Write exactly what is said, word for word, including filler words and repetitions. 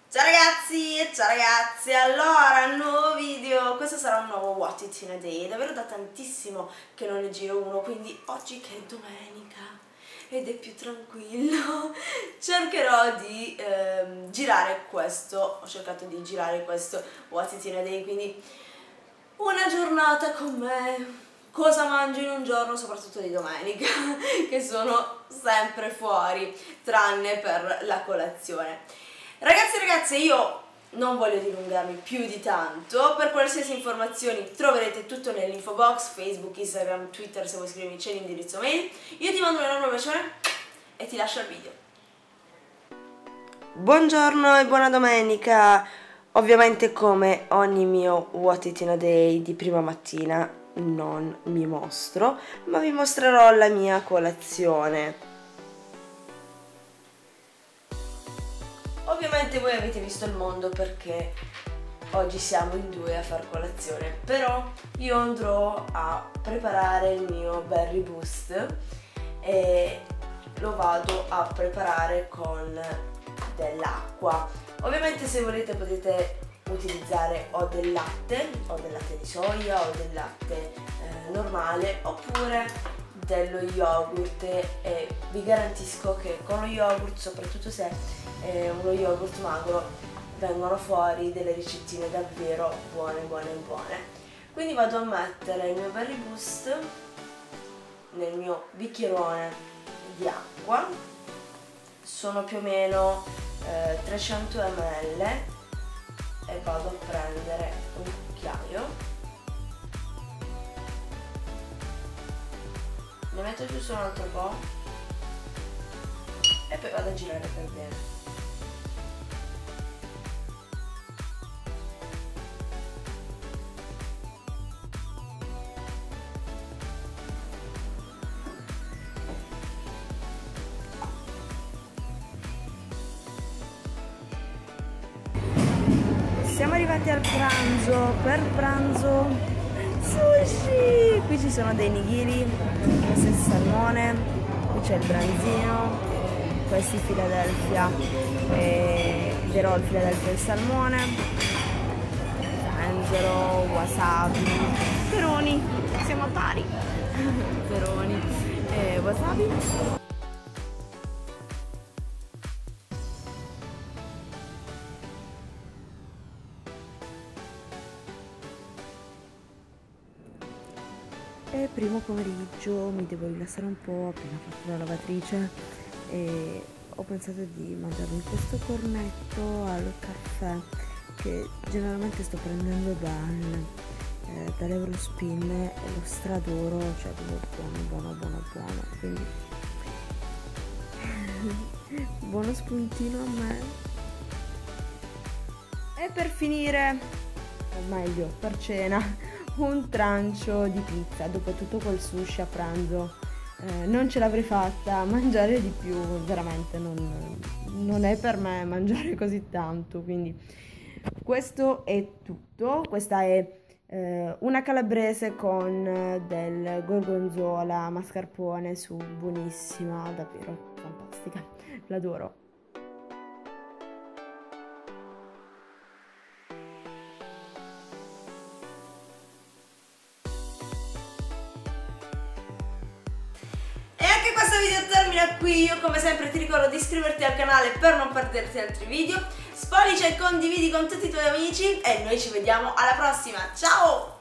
Ciao ragazzi e ciao ragazzi, allora nuovo video, questo sarà un nuovo What It In A Day, è davvero da tantissimo che non ne giro uno, quindi oggi che è domenica ed è più tranquillo cercherò di ehm, girare questo, ho cercato di girare questo What It In A Day, quindi una giornata con me, cosa mangio in un giorno, soprattutto di domenica, che sono sempre fuori, tranne per la colazione. Ragazzi e ragazze, io non voglio dilungarmi più di tanto, per qualsiasi informazioni troverete tutto nell'info box, Facebook, Instagram, Twitter, se vuoi scrivermi c'è l'indirizzo mail. Io ti mando un enorme bacione e ti lascio il video. Buongiorno e buona domenica! Ovviamente come ogni mio What It In A Day di prima mattina non mi mostro, ma vi mostrerò la mia colazione. Ovviamente voi avete visto il mondo perché oggi siamo in due a far colazione, però io andrò a preparare il mio Berry Boost e lo vado a preparare con dell'acqua. Ovviamente se volete potete utilizzare o del latte, o del latte di soia o del latte eh, normale, oppure dello yogurt, e vi garantisco che con lo yogurt, soprattutto se è uno yogurt magro, vengono fuori delle ricettine davvero buone buone buone. Quindi vado a mettere il mio Berry Boost nel mio bicchierone di acqua, sono più o meno eh, trecento millilitri, e vado a prendere un cucchiaio, ne metto giusto un altro po' e poi vado a girare per bene. Siamo arrivati al pranzo, per pranzo sushi, qui ci sono dei nigiri, questo è il salmone, qui c'è il branzino, questi Philadelphia, e the roll Philadelphia e salmone, zenzero, wasabi, peroni, siamo pari, peroni e wasabi. E primo pomeriggio mi devo rilassare un po', ho appena fatto la lavatrice e ho pensato di mangiarmi questo cornetto al caffè che generalmente sto prendendo dal, eh, dall'Eurospin e lo stradoro, cioè proprio buono buono buono buono, quindi buono spuntino a me. E per finire, o meglio per cena, un trancio di pizza. Dopo tutto quel sushi a pranzo eh, non ce l'avrei fatta, mangiare di più veramente non, non è per me mangiare così tanto, quindi questo è tutto. Questa è eh, una calabrese con del gorgonzola mascarpone su, buonissima, davvero fantastica, l'adoro. Questo video termina qui, io come sempre ti ricordo di iscriverti al canale per non perderti altri video, spallice e condividi con tutti i tuoi amici e noi ci vediamo alla prossima, ciao!